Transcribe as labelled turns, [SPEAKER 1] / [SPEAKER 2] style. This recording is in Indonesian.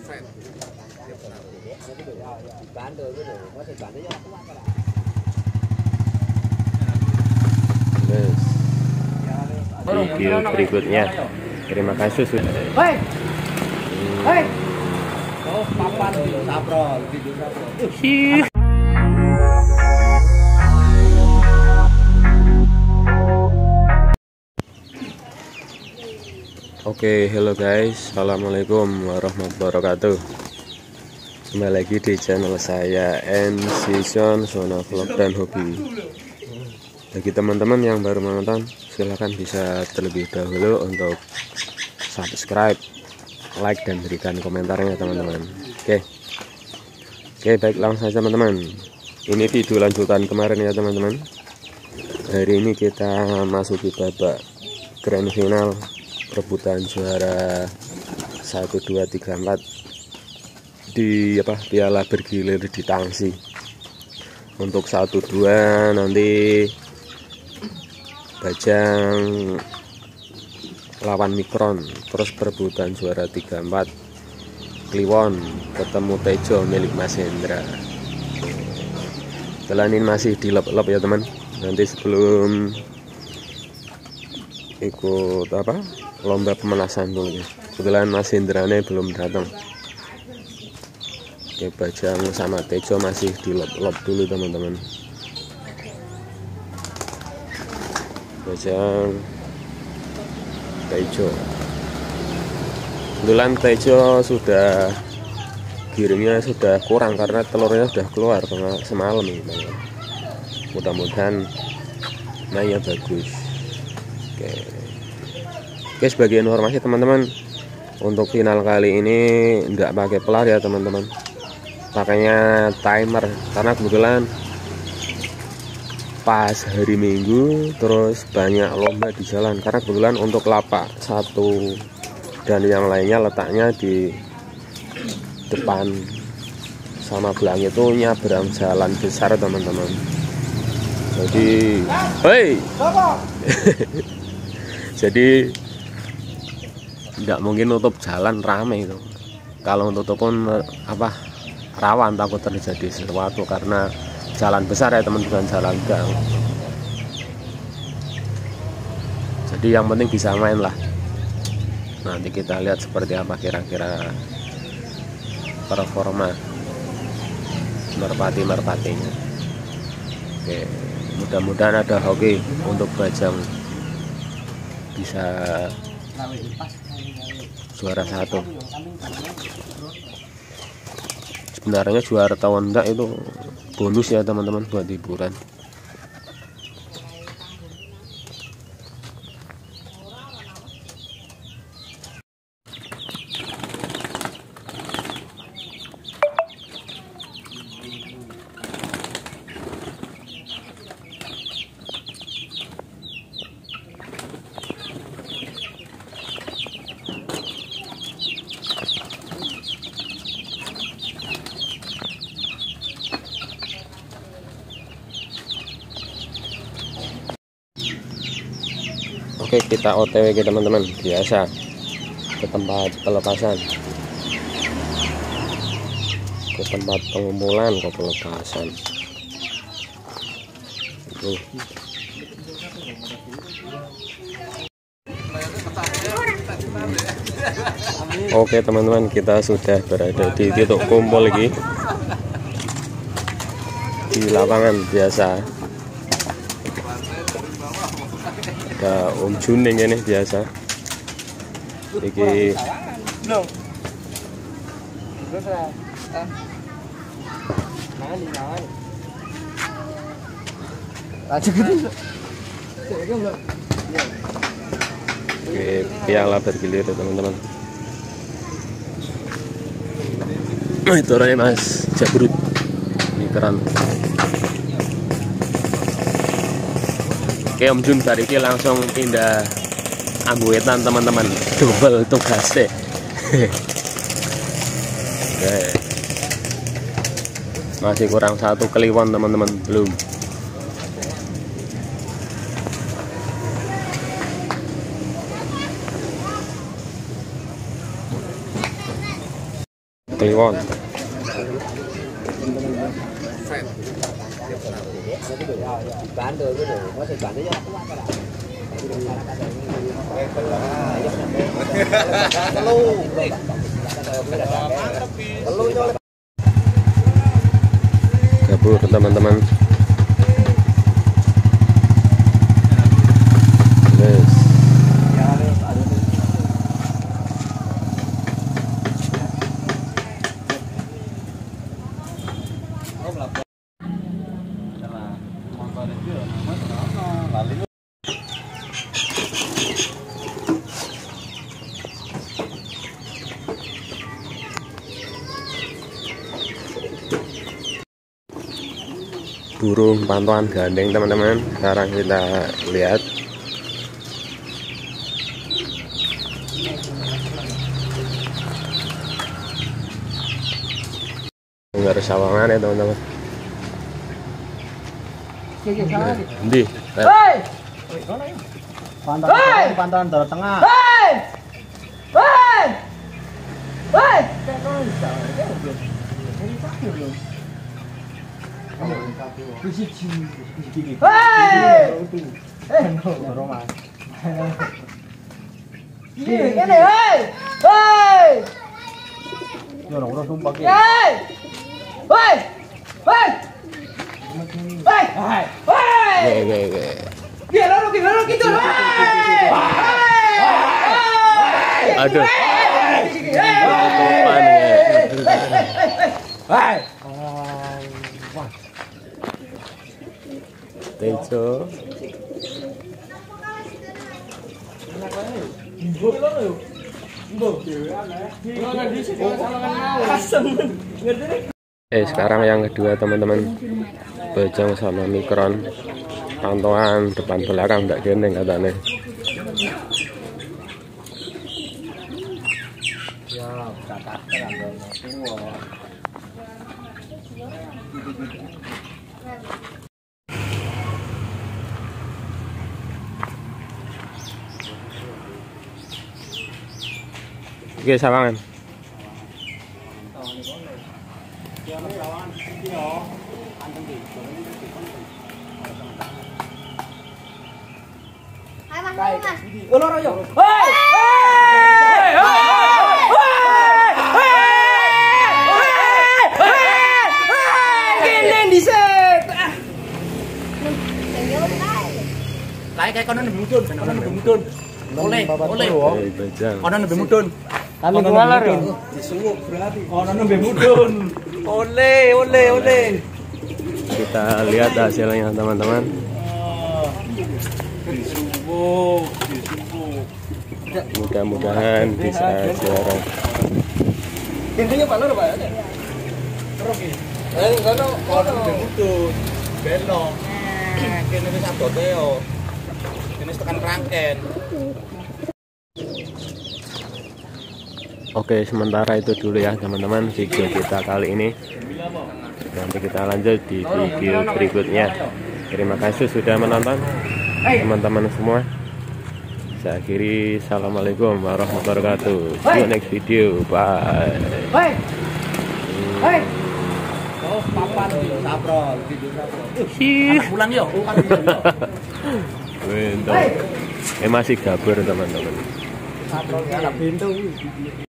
[SPEAKER 1] Video berikutnya. Terima kasih sudah. Oke, hello guys, assalamualaikum warahmatullahi wabarakatuh. Kembali lagi di channel saya Season Zona Vlog dan Hobi. Bagi teman-teman yang baru menonton, silahkan bisa terlebih dahulu untuk subscribe, like, dan berikan komentarnya teman-teman. Oke, baik, langsung saja teman-teman. Ini video lanjutan kemarin ya teman-teman. Hari ini kita masuk di babak grand final perebutan juara 1, 2, 3, 4 di piala bergilir di Tangsi. Untuk 1, 2 nanti Bajang lawan Mikron, terus perebutan juara 3, 4 Kliwon ketemu Tejo milik Mas Hendra. Setelah ini masih di lop ya teman. Nanti sebelum ikut lomba pemanasan dulu ya. Kebetulan Mas Hendra ini belum datang. Oke, Bajang sama Tejo masih di lop dulu teman-teman. Bajang Tejo. Kebetulan Tejo sudah giringnya sudah kurang karena telurnya sudah keluar semalam ini. Mudah-mudahan mainnya bagus. Oke, sebagai informasi teman-teman, untuk final kali ini enggak pakai pelar ya teman-teman, pakainya timer karena kebetulan pas hari Minggu terus banyak lomba di jalan. Karena kebetulan untuk lapak 1 dan yang lainnya letaknya di depan sama belakang itu nyabrang jalan besar teman-teman. Jadi jadi tidak mungkin nutup jalan rame itu. Kalau nutup pun rawan takut terjadi sesuatu karena jalan besar ya teman, bukan jalan gang. Jadi yang penting bisa main lah. Nanti kita lihat seperti apa kira-kira performa merpatinya. Oke, mudah-mudahan ada hoki untuk Bajang bisa juara 1. Sebenarnya juara tahun enggak itu bonus ya teman-teman buat hiburan. Oke, kita OTW ke teman-teman, biasa ke tempat pelepasan, ke tempat pengumpulan, ke pelepasan. Oke teman-teman, kita sudah berada di titik kumpul lagi di lapangan biasa. Ada Om Juning ini biasa. Iki oke, piala bergilir teman-teman. Itu orangnya Mas Jabrut. Ini keren. Oke, Om Jun bariki langsung pindah ambuetan teman-teman, double tugas deh. Oke, masih kurang 1 Kliwon teman-teman, belum. Kliwon. Gabur teman-teman. Yes. Burung pantauan gandeng teman-teman. Sekarang kita lihat. Dengar sawangan ya teman-teman. Di.
[SPEAKER 2] Pantauan Jawa Tengah.
[SPEAKER 1] Aduh. Tejo. Sekarang yang kedua teman-teman, bojong sama mikron, pantauan depan belakang nggak gendeng katanya. Oke, sawangan.
[SPEAKER 2] Kayak kono nembe mudun, Oleh. Kono nembe mudun. Kami kuwalar yo. Disuwuk berarti. Kono nembe mudun. Oleh.
[SPEAKER 1] Kita lihat hasilnya teman-teman.
[SPEAKER 2] Disuwuk.
[SPEAKER 1] Mudah-mudahan bisa juara.
[SPEAKER 2] Intinya Pak Lur Pak. Terus iki. Kono nembe mudun. Belok. Kene wis abote yo. Kene tekan rangken.
[SPEAKER 1] Oke, sementara itu dulu ya teman-teman video kita kali ini. Nanti kita lanjut di video berikutnya. Terima kasih sudah menonton teman-teman semua. Saya akhiri, assalamualaikum warahmatullahi wabarakatuh. See you next video. Bye.
[SPEAKER 2] Oh, papan saprol, video saprol. Pulang yuk.
[SPEAKER 1] Masih gabur teman-teman.
[SPEAKER 2] Saprol ya, pintu.